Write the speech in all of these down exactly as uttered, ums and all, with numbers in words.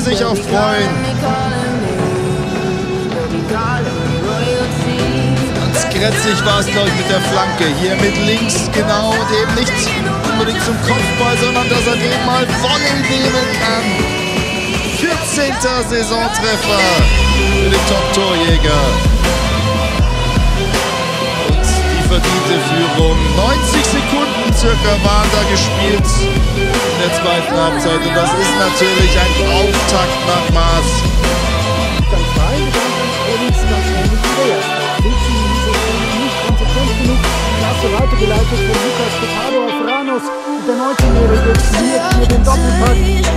sich auch freuen. Ganz grätzig war es, glaube ich, mit der Flanke. Hier mit links, genau, und eben nicht unbedingt zum Kopfball, sondern dass er den mal Volley nehmen kann. vierzehnter Saisontreffer für den Top-Torjäger. Und die verdiente Führung. neunzig Sekunden circa waren da gespielt in der zweiten Halbzeit. Und das ist natürlich ein Auftakt nach Maß. Dann frei, allerdings ganz schnell nicht leer. Wilson in dieser Szene nicht konsequent genug. Klasse weitergeleitet von Lucas Petado auf Ramos. Und der neunzehnjährige verliert hier den Doppelpack.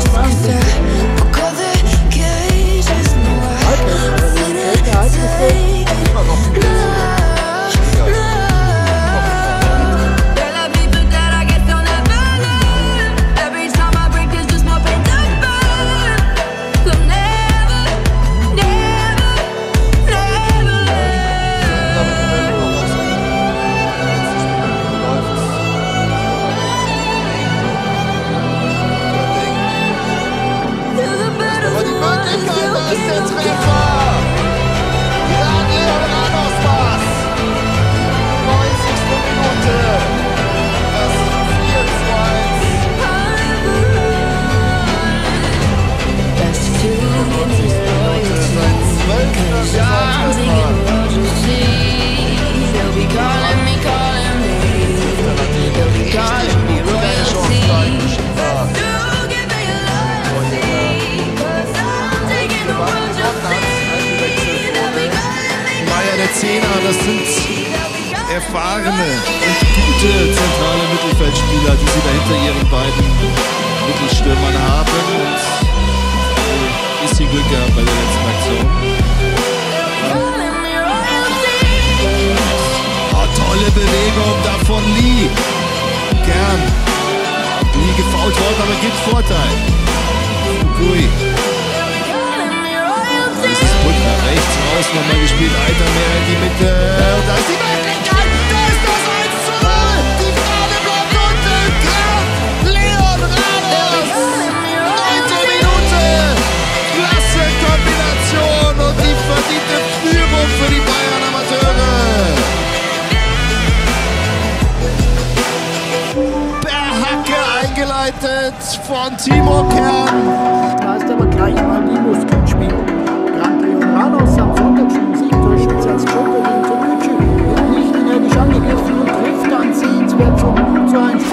Zehner, das sind erfahrene und gute zentrale Mittelfeldspieler, die sie da hinter ihren beiden Mittelstürmern haben. Und ein bisschen Glück gehabt bei der letzten Aktion. Oh, tolle Bewegung da von Lee. Gern. Lee gefoult worden, aber gibt Vorteil. Fukui. Rechts raus nochmal gespielt, Eiter mehr in die Mitte. Und da ist die Möglichkeit, da ist das eins zu null. Die Fahne bleibt unten. Graf Leon Ramos. Neunte Minute. Klasse Kombination und die verdiente Führung für die Bayern Amateure. Per Hacke eingeleitet von Timo Kern. Da ist aber gleich mal die Muskeln spielen. Ramos am Sonntagspiel Sieg durchschnitt als Joker gegen Tonucci. Wird nicht energisch angegriffen und trifft dann sehenswert zum null zu eins.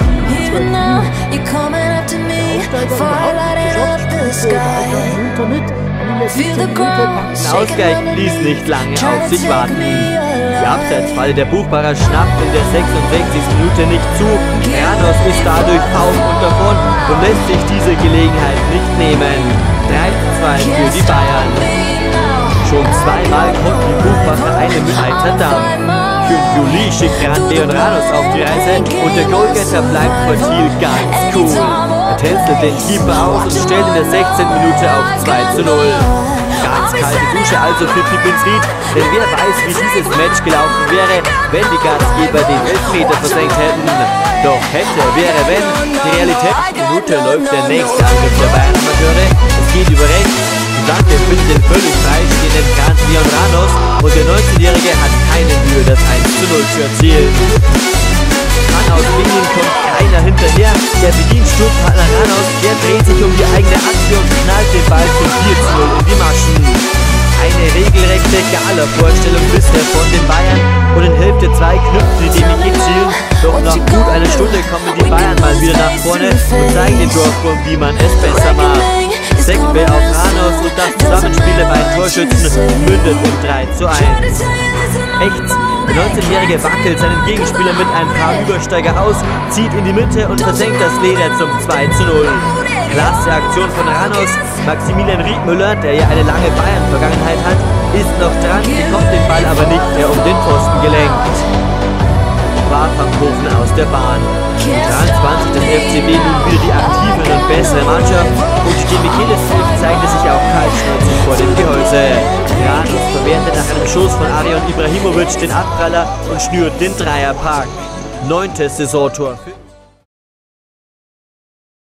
Der Ausgleich ließ nicht lange auf sich warten. Die Abseitsfalle der Buchbarer schnappt in der sechsundsechzigsten Minute nicht zu. Ramos ist dadurch auf und davon und lässt sich diese Gelegenheit nicht nehmen. drei zu zwei für die Bayern. Schon zweimal konnten die Buchbacher eine mit Eiter-Damm. Juli schickt Leon Ramos auf die Reise und der Goalgetter bleibt vor Thiel ganz cool. Er tänzelt den Keeper aus und stellt in der sechzehnten Minute auf zwei zu null. Ganz kalte Dusche also für Pippins-Ried, denn wer weiß, wie dieses Match gelaufen wäre, wenn die Gastgeber den Elfmeter versenkt hätten. Doch hätte, wäre, wenn. Die Realität Minute läuft der nächste Angriff der Bayern Amateure. Es geht über rechts. Dante findet den völlig freistehenden Grant Leon Ramos und der neunzehnjährige hat keine Mühe, das eins zu null zu erzielen. Mann aus Bingen kommt keiner hinterher. Der bedient Sturmpartner Ramos, der dreht sich um die eigene Achse und knallt den Ball zum vier zu null in die Maschen. Eine regelrechte Gala-Vorstellung bisher von den Bayern und in Hälfte zwei knüpfen die D M G zielen. Doch nach gut einer Stunde kommen die Bayern mal wieder nach vorne und zeigen den Dorfburg, wie man es besser macht. Sekbe auf Ramos und das Zusammenspiel der beiden Torschützen mündet in drei zu eins. Rechts, der neunzehnjährige wackelt seinen Gegenspieler mit ein paar Übersteiger aus, zieht in die Mitte und versenkt das Leder zum zwei zu null. Klasse Aktion von Ramos. Maximilian Riedmüller, der ja eine lange Bayern-Vergangenheit hat, ist noch dran, bekommt den Ball aber nicht mehr um den Pfosten gelenkt. War Pfaffhofen aus der Bahn. Die dreiundzwanzig des F C B nun wieder die aktivere und bessere Mannschaft und die Michelis zeigte sich auch kaltschnäuzig vor dem Gehäuse. Ramos verwertet nach einem Schuss von Arion Ibrahimovic den Abpraller und schnürt den Dreierpack. Neuntes Saisontor.